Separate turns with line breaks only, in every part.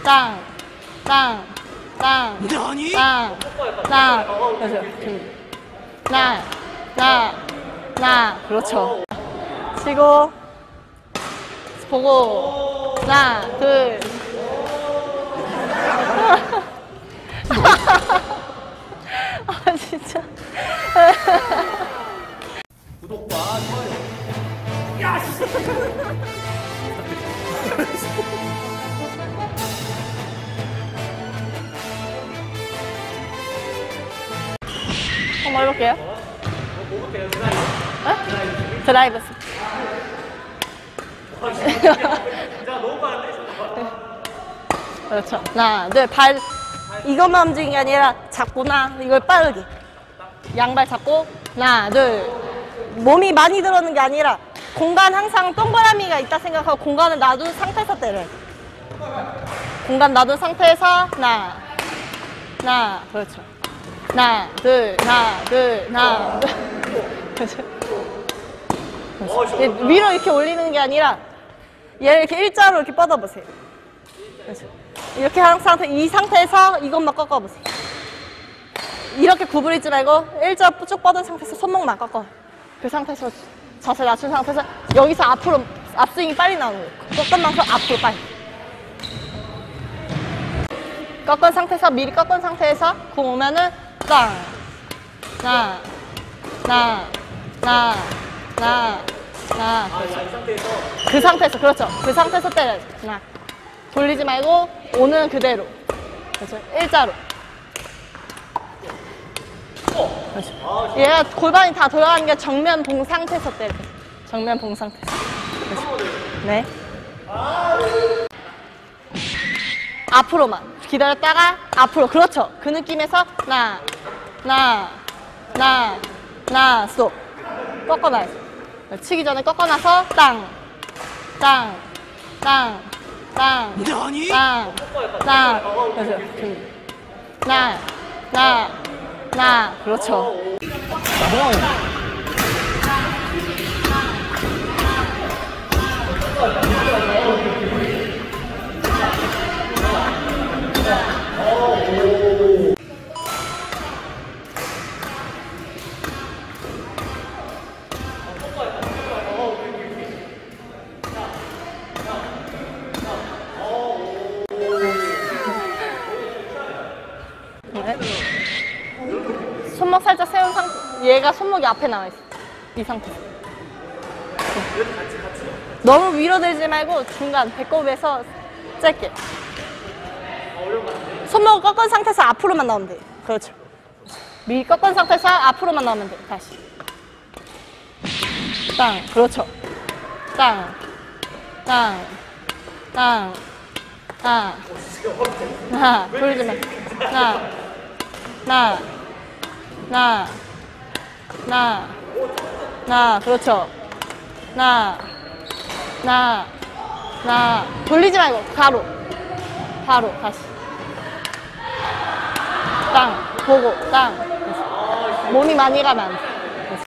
땅, 땅, 땅, 땅, 땅. 그래서 나. 그렇죠. 치고, 보고, 하나, 둘. 아, 진짜.
구독과 좋아요. 야, 씨.
한번 해볼게요. 드라이브.
너무 빠른데?
그렇죠. 하나, 둘, 발. 이것만 움직이는 게 아니라 잡고나 이걸 빠르게. 양발 잡고, 하나, 둘. 몸이 많이 들어오는 게 아니라 공간 항상 동그라미가 있다 생각하고 공간을 놔둔 상태에서 때려요. 공간 놔둔 상태에서 하나, 그렇죠. 하나, 둘. 그렇죠. 위로 이렇게 올리는 게 아니라 얘를 이렇게 일자로 이렇게 뻗어보세요. 그렇죠. 이렇게 한 상태, 이 상태에서 이것만 꺾어보세요. 이렇게 구부리지 말고 일자로 쭉 뻗은 상태에서 손목만 꺾어요. 그 상태에서 자세 낮춘 상태에서 여기서 앞으로 앞스윙이 빨리 나오는 거예요. 꺾은 만큼 앞으로 빨리. 꺾은 상태에서 미리 꺾은 상태에서 공 오면은 땅. 그 상태에서 그렇죠. 그 상태에서 때려야죠. 하나. 돌리지 말고 오는 그대로. 그렇죠. 일자로. 그렇죠. 얘가 골반이 다 돌아가는 게 정면 봉 상태에서 때려요. 정면 봉 상태에서. 그렇죠. 네. 앞으로만 기다렸다가 앞으로. 그렇죠. 그 느낌에서 스톱. 꺾어놔야죠. 치기 전에 꺾어놔서 땅. 그래서 그렇죠. 손목 살짝 세운 상태. 얘가 손목이 앞에 나와 있어. 이 상태. 너무 위로 들지 말고 중간 배꼽에서 짧게. 손목을 꺾은 상태에서 앞으로만 나오면 돼요. 그렇죠. 미리 꺾은 상태에서 앞으로만 나오면 돼요. 다시. 땅. 그렇죠. 땅. 돌리지 마. 그렇죠. 돌리지 말고 바로 다시. 땅 보고 땅. 몸이 많이 가면 안 돼.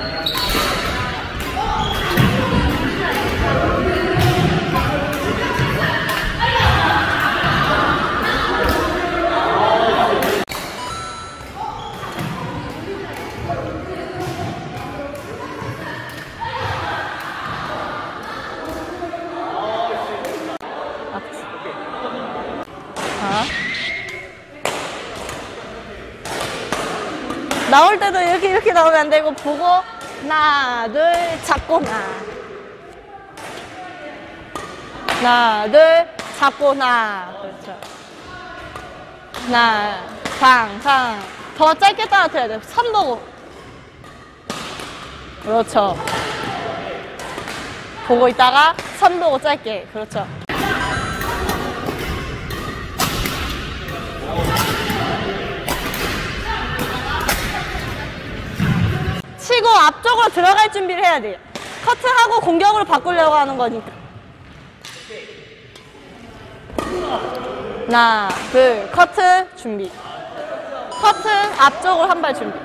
나올 때도 이렇게 나오면 안 되고 보고 하나 둘 잡고 하나 둘 잡고 그렇죠. 하나 상 더 짧게 떨어뜨려야 돼요. 선 보고. 그렇죠. 보고 있다가 선 보고 짧게. 그렇죠. 치고 앞쪽으로 들어갈 준비를 해야 돼요. 커트하고 공격으로 바꾸려고 하는 거니까. 하나, 둘, 커트 준비. 커트 앞쪽으로 한 발 준비.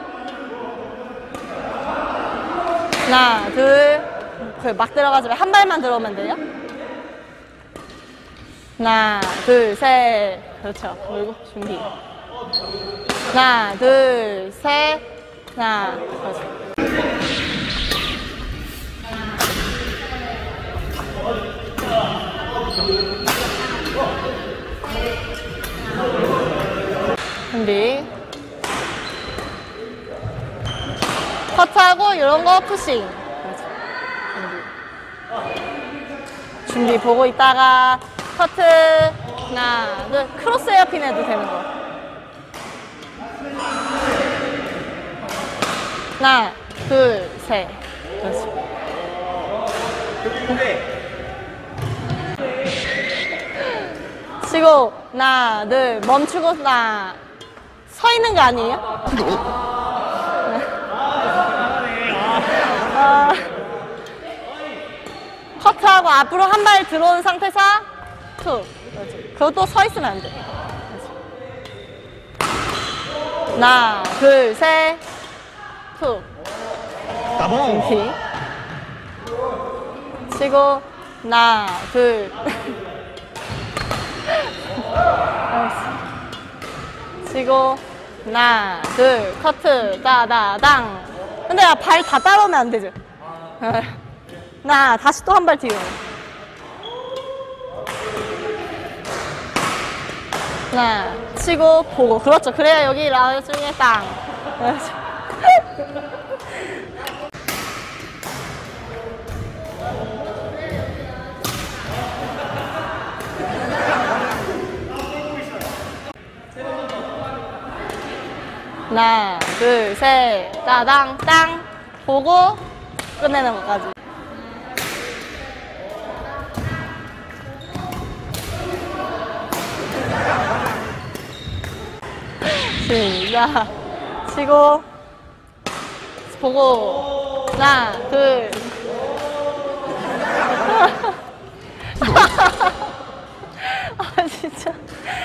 하나, 둘. 막 들어가지 말고 한 발만 들어오면 돼요. 하나, 둘, 셋. 그렇죠. 그리고 준비. 하나, 둘, 셋. 하나, 그렇죠. 준비. 커트하고 이런 거 푸싱. 그렇죠. 준비 보고 있다가 커트. 하나, 둘. 크로스 헤어핀 해도 되는 거. 하나, 둘, 셋. 그렇죠. 치고 하나, 둘. 멈추고 하나. 서 있는 거 아니에요? 커트하고 앞으로 한 발 들어온 상태에서 툭. 그것도 서 있으면 안 돼. 하나, 둘, 셋. 툭. 준비. 치고 하나, 둘. 치고 하나, 둘. 커트. 따다당. 근데 발 다 따라오면 안 되죠. 나 다시 또 한 발 뒤로. 하나 치고 보고. 그렇죠. 그래야 여기 나중에 땅. 그렇죠. 하나 둘 셋 따당 땅 보고 끝내는 것까지. 시작. 치고 보고 하나 둘. 아 진짜.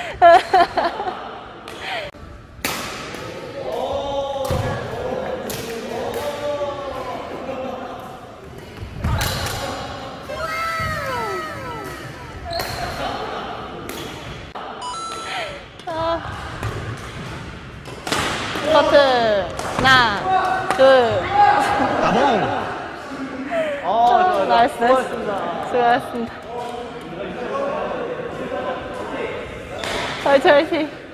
커트. 하나 둘. 나이스 나이스. 수고하셨습니다. 화이팅 화이팅.